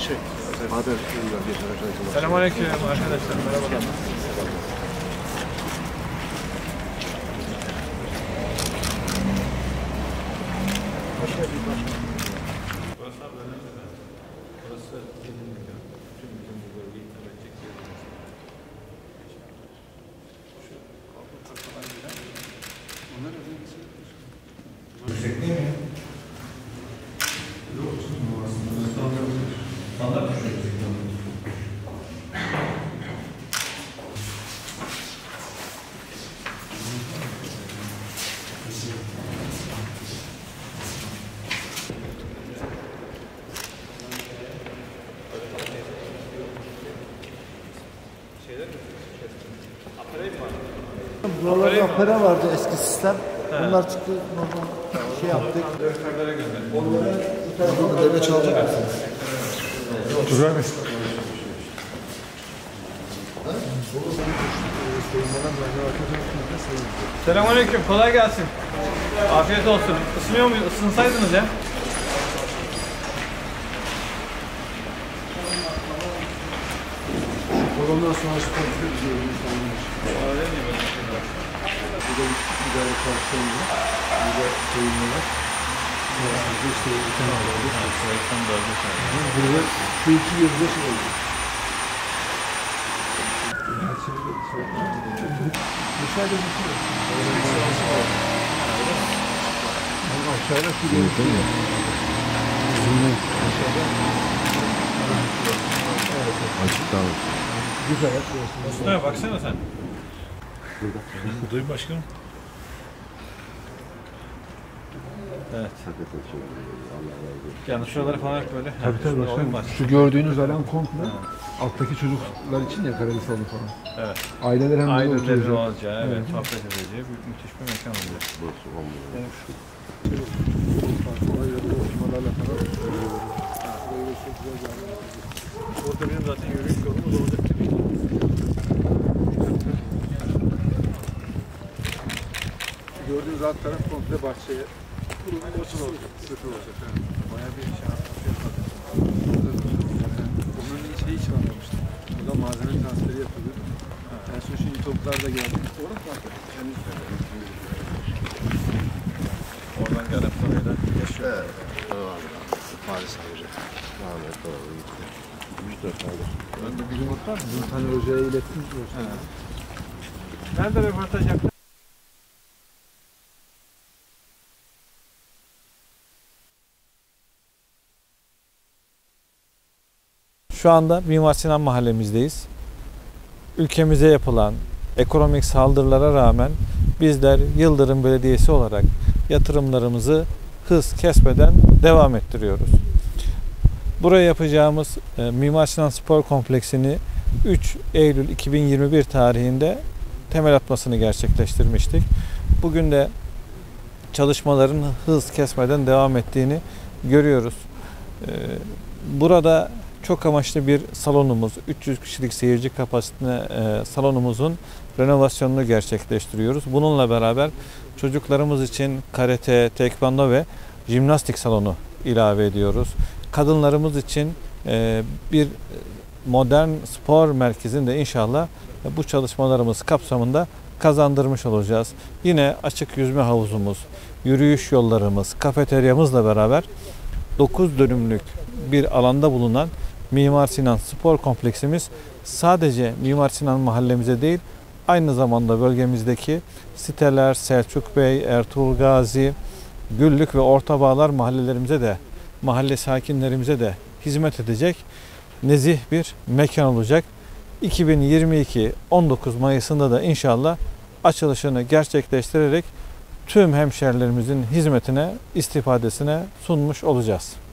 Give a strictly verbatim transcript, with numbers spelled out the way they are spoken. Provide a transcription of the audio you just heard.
şey. Haber. Selamünaleyküm arkadaşlar. Merhabalar. Hoş geldiniz başkanım. Burası abi önemli mi? Burası yedi milyon. Tüm bizim bu bölgeyi hitap edecek bir yer. Şu korku parçalar giren. Onlar ödemesi. Yüksek değil mi? Yok. Standart düşüyor. Buralarda apara vardı eski sistem. He. Onlar çıktı. Normal şey yaptık. Dörtlere gönderdik. Onları devre çalacak mısınız? Güzelmiş. Selamünaleyküm. Kolay gelsin. Afiyet olsun. Isınıyor muyuz? Isınsaydınız ya. Ondan sonra sporcu diyoruz. Öyle mi? Bir de bir tane karşılığında bir de koyunlu var. Burada işte bir tane alıyoruz. Burada şu iki yılda şey oldu. Dışarıda bir şey yok. Ama aşağıda su gelişiyor. Açık dağılır. Güzel. Üstüne baksana sen. Duyun başkanım. Evet. Yani şuraları falan hep böyle. Tabii tabii başkanım. Şu gördüğünüz alan komple alttaki çocuklar için ya kareli salonu falan. Evet. Aileler hem burada Ailelerin oturacak. olacağı, evet, sohbet edeceği büyük müthiş bir mekan olacak. Burası olmalı. Orada benim zaten yürüyüş yolumuz olacak. Gördüğünüz alt taraf komple bahçeye. Burası olacak. Sıfır olacak. Bayağı bir şey yapmadı. Bunların hiç hiç kalmamıştı. Burada malzeme transferi yapılıyor. En son şimdi toplar da geldi. Orası var. Henüz Oradan gelen parayla yaşıyor. Evet. Paris ayrıca. Rahmet doğru gitti. yüz dört aydır. Ben de bir not var mı? Bir tane hocaya ilettiniz mi? Nerede röportaj yaptın? Şu anda Mimar Sinan mahallemizdeyiz. Ülkemize yapılan ekonomik saldırılara rağmen bizler Yıldırım Belediyesi olarak yatırımlarımızı hız kesmeden devam ettiriyoruz. Buraya yapacağımız e, Mimar Sinan Spor Kompleksini üç Eylül iki bin yirmi bir tarihinde temel atmasını gerçekleştirmiştik. Bugün de çalışmaların hız kesmeden devam ettiğini görüyoruz. E, burada çok amaçlı bir salonumuz, üç yüz kişilik seyirci kapasiteli e, salonumuzun renovasyonunu gerçekleştiriyoruz. Bununla beraber çocuklarımız için karate, tekvando ve jimnastik salonu ilave ediyoruz. Kadınlarımız için e, bir modern spor merkezini de inşallah bu çalışmalarımız kapsamında kazandırmış olacağız. Yine açık yüzme havuzumuz, yürüyüş yollarımız, kafeteryamızla beraber dokuz dönümlük bir alanda bulunan Mimar Sinan Spor Kompleksimiz sadece Mimar Sinan mahallemize değil, aynı zamanda bölgemizdeki siteler, Selçuk Bey, Ertuğrul Gazi, Güllük ve Ortabağlar mahallelerimize de, mahalle sakinlerimize de hizmet edecek nezih bir mekan olacak. iki bin yirmi iki on dokuz Mayıs'ında da inşallah açılışını gerçekleştirerek tüm hemşehrilerimizin hizmetine, istifadesine sunmuş olacağız.